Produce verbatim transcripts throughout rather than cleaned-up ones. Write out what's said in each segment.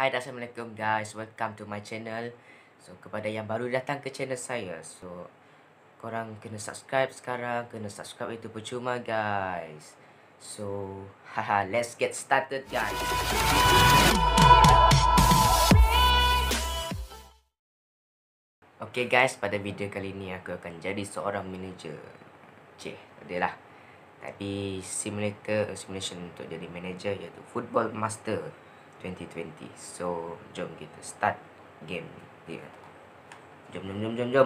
Hai dan Assalamualaikum guys, welcome to my channel. So kepada yang baru datang ke channel saya, so korang kena subscribe sekarang, kena subscribe itu percuma guys. So haha, let's get started guys. Okay guys, pada video kali ini aku akan jadi seorang manager. Cih, adalah. Tapi simulator simulation untuk jadi manager iaitu Football Master twenty twenty. So, jom kita start game dia. Jom, jom, jom, jom, jom.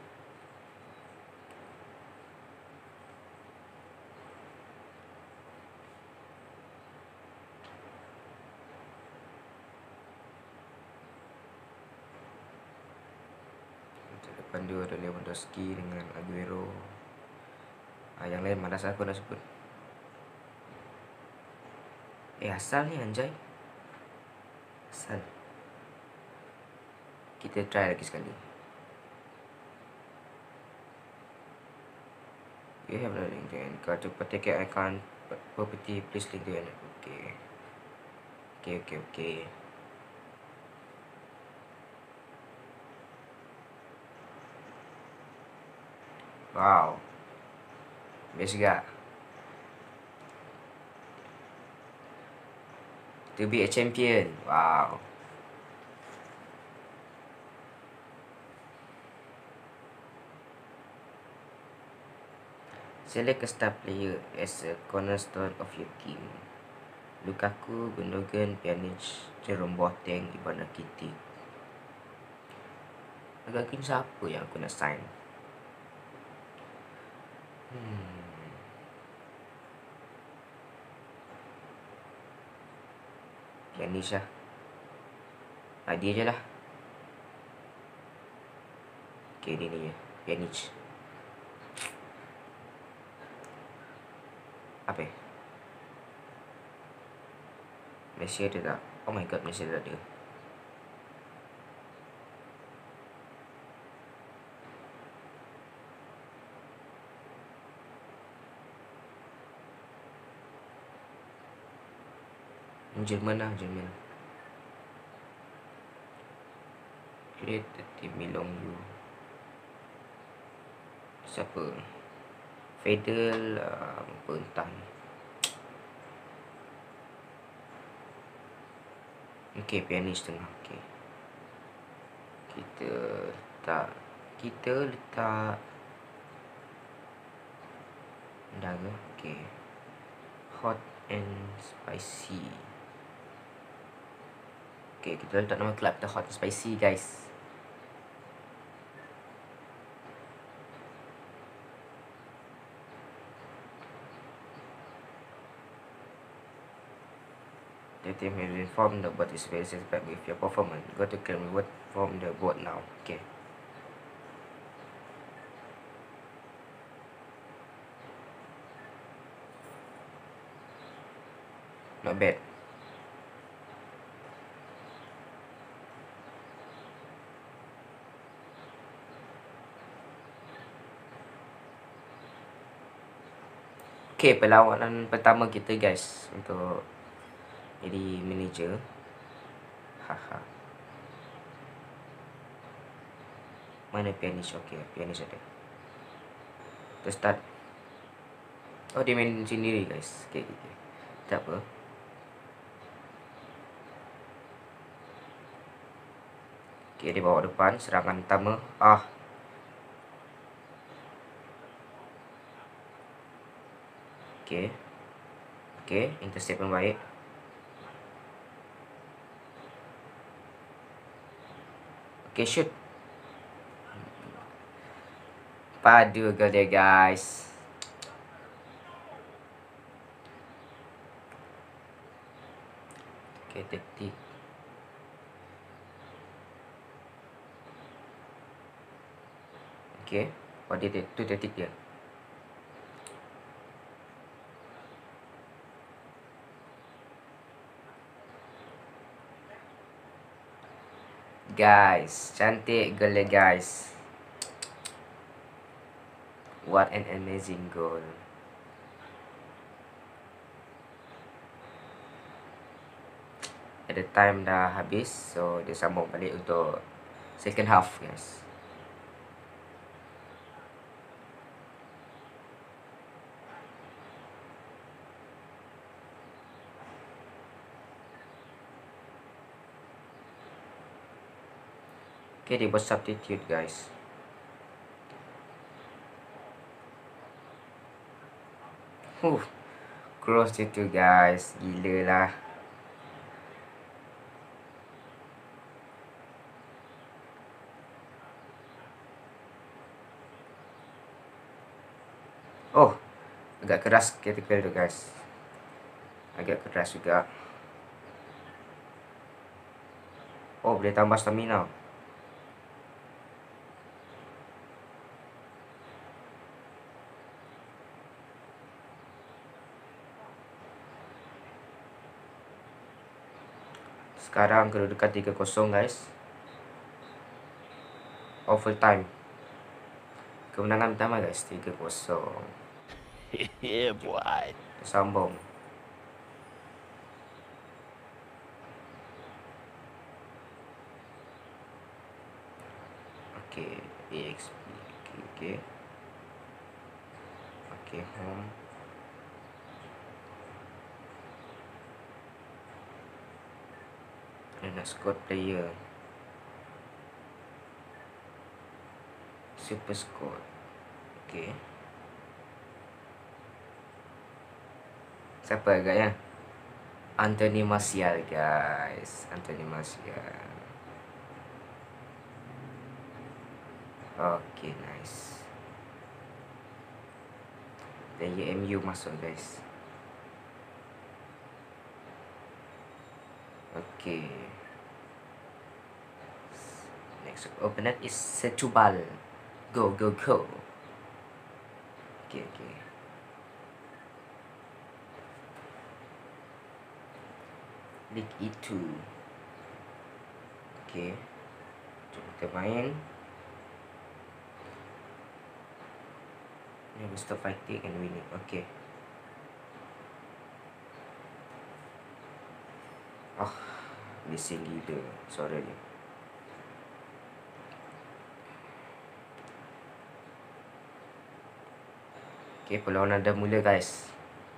Untuk depan dia ada Lewandowski dengan Aguero. Ah, yang lain malas aku nak sebut. Eh, asal ni anjay. Asal. Kita try lagi sekali. You have a link to end card to protect your account property. Please link to end. Okay. Okay, okay, okay. Wow. Best juga. To be a champion. Wow. Select a star player as a cornerstone of your team. Lukaku, Gundogan, Pjanic, Jerome Boateng, Ivan Rakitic. Agak-agak siapa yang aku nak sign? Hmm. Pjanic lah. Ah, dia je lah. Okay, dia ni je. Pjanic. Apa eh? Messi ada tak? Oh my god, Messi ada. Jerman lah, Jerman. Create the team belong you. Siapa? Fadel, uh, Pentan. Okay, Pjanic tengah. Okay. Kita letak Kita letak dah ke? Okay. Hot and spicy. Okay, kita letak nama kelab kita hot and spicy guys. The team has informed the bot is very satisfied with your performance. Go to claim reward from the bot now. Okay. Not bad. Okay, perlawanan pertama kita guys untuk jadi manager. Haha. Mana Pjanic? Okay, Pjanic ada. Kita start. Oh, dia main sendiri guys. Okay, okay. Tak apa. Okay, dia bawa depan. Serangan pertama. Ah. Okay. Okay, intercept yang baik. Okay, shoot. Padu gol dia guys. Okay, taktik. Okay, oh dia tu taktik dia. Guys, cantik gol dia guys. What an amazing goal. Ada time dah habis, so dia sambung balik untuk second half guys. Okay, dia buat substitute guys. Huh, cross itu guys, gila lah. Oh, agak keras critical tu guys. Agak keras juga. Oh, boleh tambah stamina. Sekarang kedudukan tiga kosong guys. Overtime. Kemenangan pertama guys, tiga kosong. Yeah, boy. Sambung. Okay, A X P. Okay, okay. Okay, home. Nak squad player. Super squad. Okay. Siapa agaknya? Anthony Martial guys. Anthony Martial. Okay, nice. Player M U masuk guys. Okay. Next opponent is Setúbal. Go, go, go. Okay, okay. League E two. Okay. Jom kita main. Never stop fighting and winning. Okay. Oh, bising gila suara dia. Okay, perlawanan dah mula guys.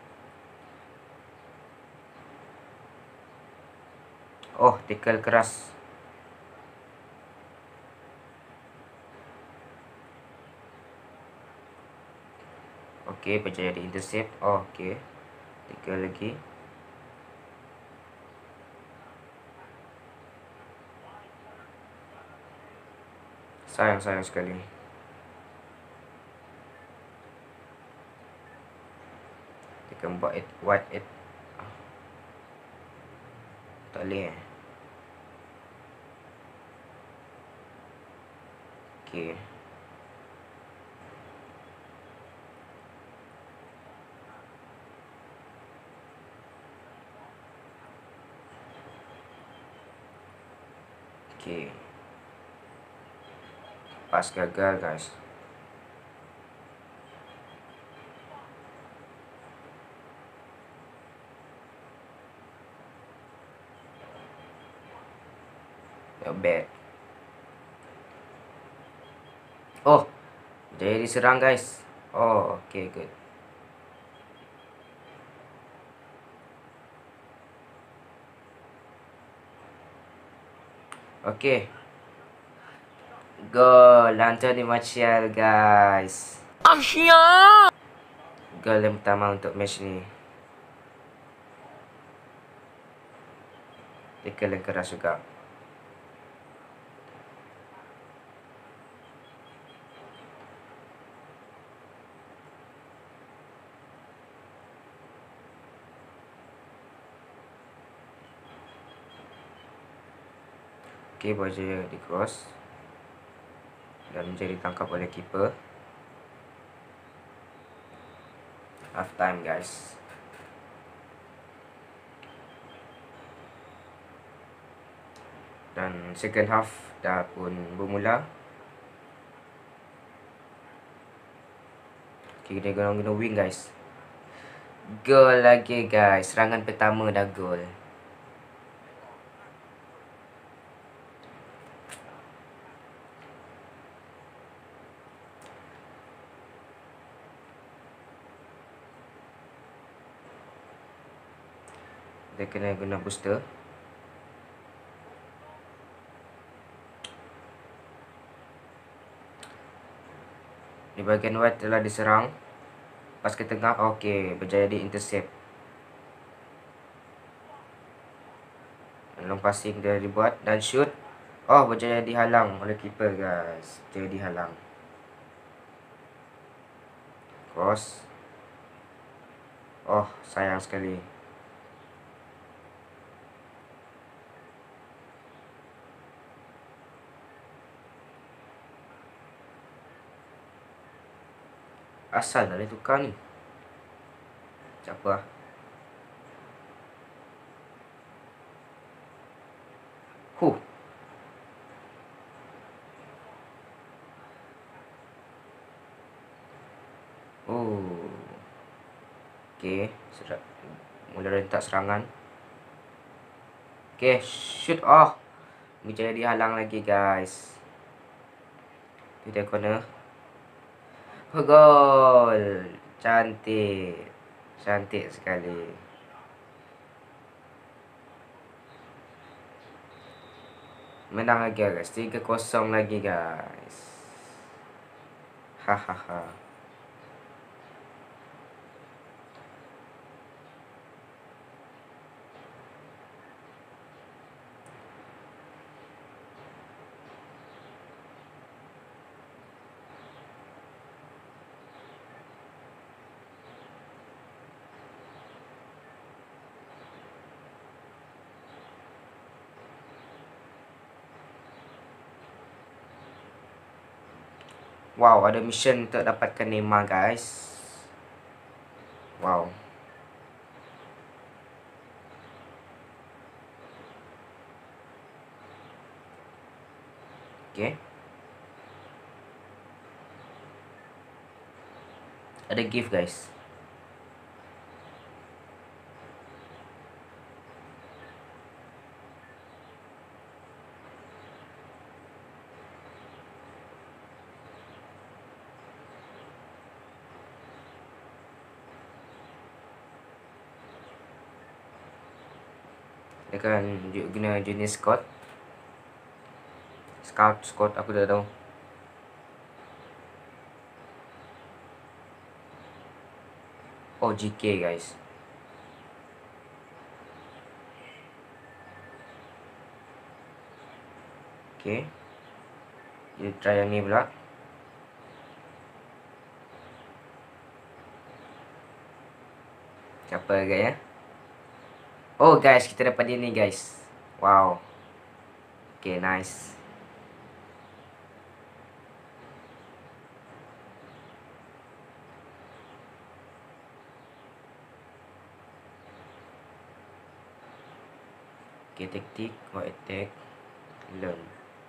Oh, tackle keras. Okay, berjaya di intercept. Oh, okay. Tackle lagi. Sayang, sayang sekali. Dia buat it, what it. Tak boleh eh. Okay. Okay. Pas gagal guys. Not bad. Oh, jadi diserang guys. Oh, okay, good. Okay. Gol Anthony Martial guys. Asyik. Gol yang pertama untuk match ni. Tackle yang keras juga. Okay, berjaya di cross dan menjadi tangkap oleh keeper. Half time guys. Dan second half dah pun bermula. Okay, kita guna guna wing guys. Gol lagi guys. Serangan pertama dah gol. Dia kena guna booster. Di bahagian white telah diserang. Pas ke tengah. Okey, berjaya di intercept. Long passing dia dibuat dan shoot. Oh, berjaya dihalang oleh keeper guys. Berjaya dihalang. Cross. Oh, sayang sekali. Asal dah dia tukar ni. Siapa lah. Huh. Oh. Okey, sedap. Mula rentak serangan. Okey, shoot. Oh. Berjaya dihalang lagi guys. Kita corner. Oh, gol. Cantik. Cantik sekali. Menang lagi guys. tiga kosong lagi guys. Hahaha. Wow, ada mission untuk dapatkan Neymar guys. Wow. Okay. Ada gift guys. Dia kan guna jenis Scott. Scout, Scott, aku dah tahu. Oh, G K guys. Okay. Kita try yang ni pula. Siapa guys ya? Oh guys, kita dapat dia ni guys. Wow. Okay, nice. Okay, taktik, what attack, learn.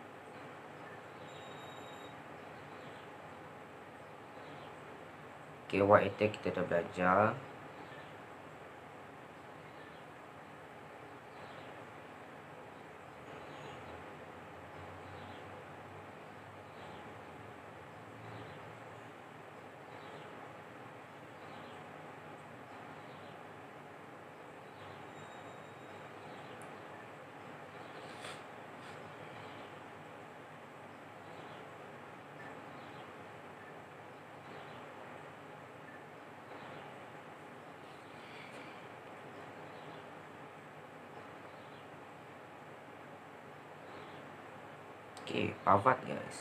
Okay, what attack kita dah belajar. Okay, Pavard guys.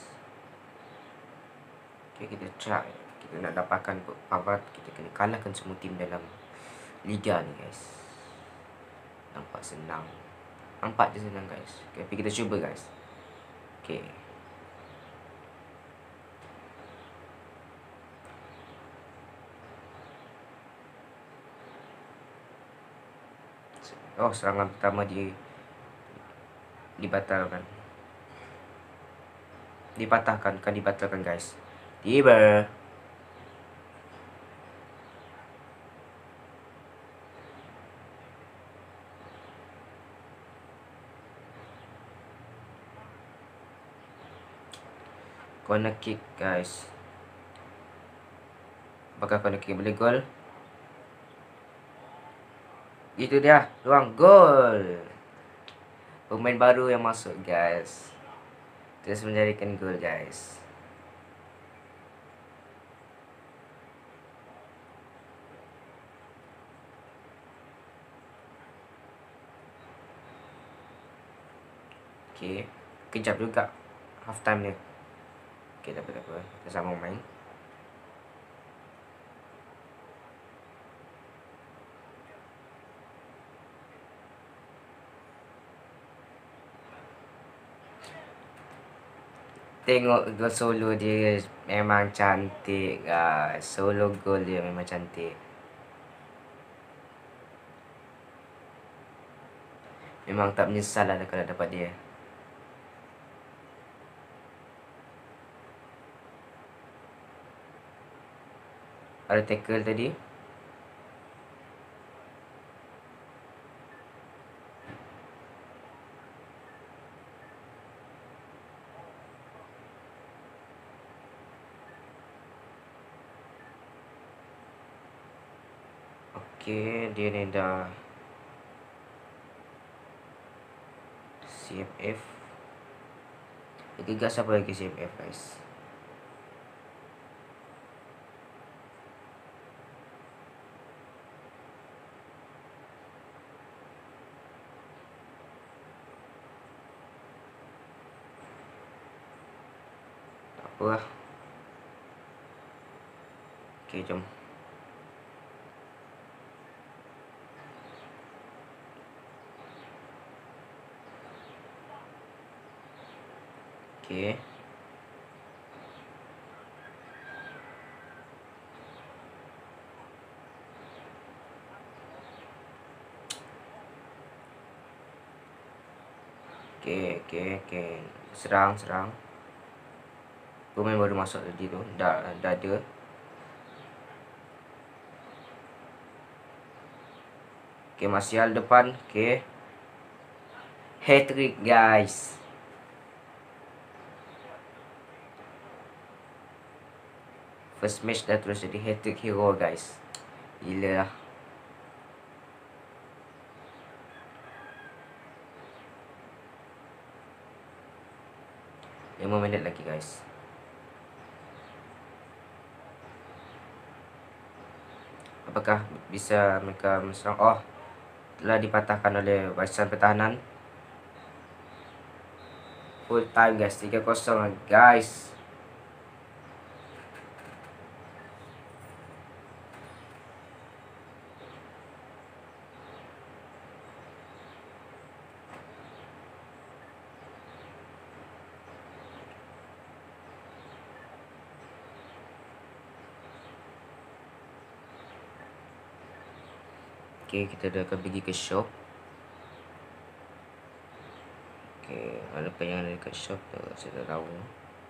Okay, kita try. Kita nak dapatkan Pavard, kita kena kalahkan semua tim dalam liga ni guys. Nampak senang. Nampak je senang guys. Okay, tapi kita cuba guys. Okay. Oh, serangan pertama di dibatalkan. Dipatahkan, kan dibatalkan guys. Tiba. Corner kick guys. Apakah corner kick boleh gol? Itu dia, ruang gol. Pemain baru yang masuk, guys. Terus mencarikan gol, guys. Okay, kejap juga half time dia. Okay, tak apa, tak apa. Kita sama main. Tengok gol solo dia memang cantik, guys. Solo gol dia memang cantik. Memang tak menyesal lah kalau dapat dia. Ada tackle tadi. Okay, dia ni dah C F F. Gegas apa lagi C F F, guys? Tak apa lah. Okay, jom. Okay. Okay, okay, okay. Serang, serang. Pemain baru masuk tadi tu. Dah, dah ada. Okay, Martial depan. Okay. Hat-trick, guys. First match dah terus jadi hat-trick hero, guys. Gila lah. lima minit lagi, guys. Apakah bisa mereka menyerang? Oh, telah dipatahkan oleh barisan pertahanan. Full time, guys. tiga kosong, guys. Okay, kita dah akan pergi ke shop. Okay, apa yang ada dekat shop tu saya tak tahu.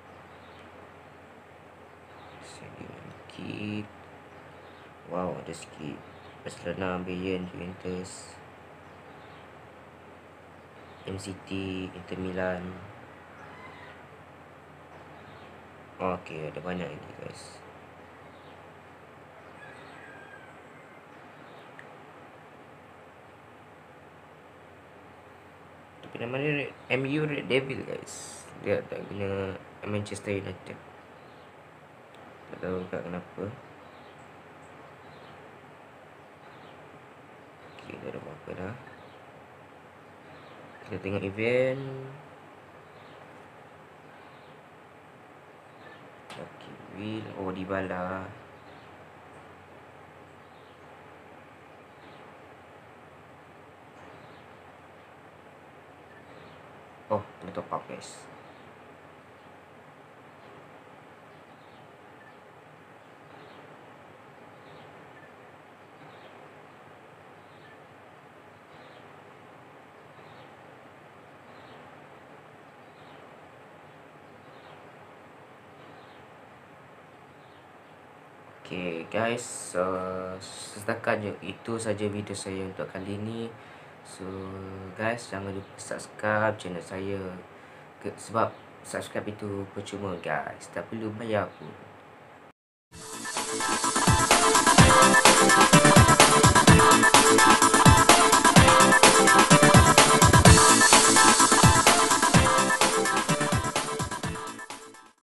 Sedimen kit. Wow, ada sikit. Barcelona, Bayern, Juventus, M C T, Inter Milan. Oh, okay, ada banyak lagi, guys. Tapi nama dia M U Red Devil, guys. Dia tak guna Manchester United. Tak tahu tak kenapa. Okay, dah ada apa-apa dah. Kita tengok event. Okay, Will. Oh, Dybala. Oh, kena top up, guys. Okay, guys, so setakat je itu saja video saya untuk kali ini. So guys, jangan lupa subscribe channel saya ke, sebab subscribe itu percuma, guys. Tak perlu bayar pun.